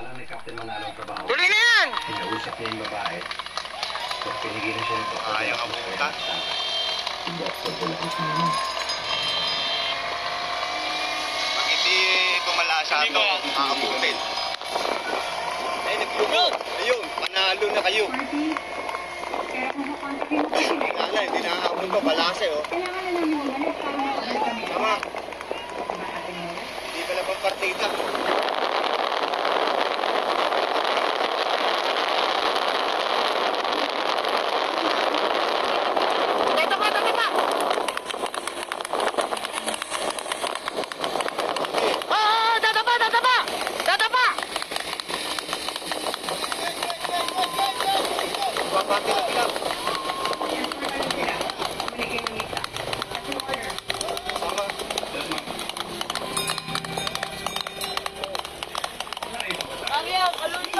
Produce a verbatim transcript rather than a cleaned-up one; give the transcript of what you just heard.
alam ni Captain Manalo ang trabaho. Tuloy na yan! Kinausap niya yung babae. So, pinigilan siya ng doktor. Ayaw ka pumunta? Yung doktor ko lang sa naman. Pag hindi tumalasa ito, kakabutin. Ay, naglugot! Ayun, panalo na kayo. Kaya na, hindi nakakabot ko, balase oh. Tama. Hindi pala pang partita. Tatapa, tatapa! Oo, tatapa, tatapa! Tatapa! Babati na sila. Sama. Ang yaw, kalun